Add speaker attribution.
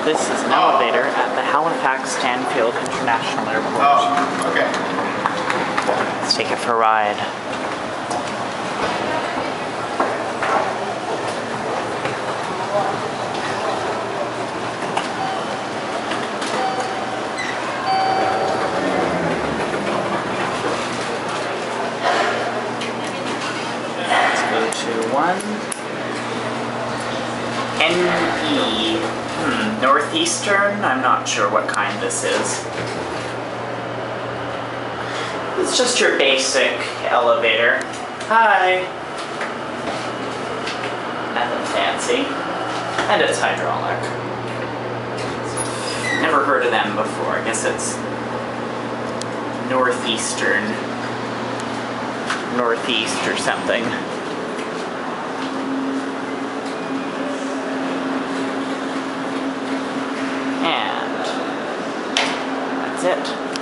Speaker 1: This is an elevator at the Halifax Stanfield International Airport.
Speaker 2: Oh, okay.
Speaker 1: Let's take it for a ride. Let's go to 1. NE. Northeastern? I'm not sure what kind this is. It's just your basic elevator. Hi! Nothing fancy. And it's hydraulic. Never heard of them before. I guess it's Northeastern. Northeast or something. And that's it.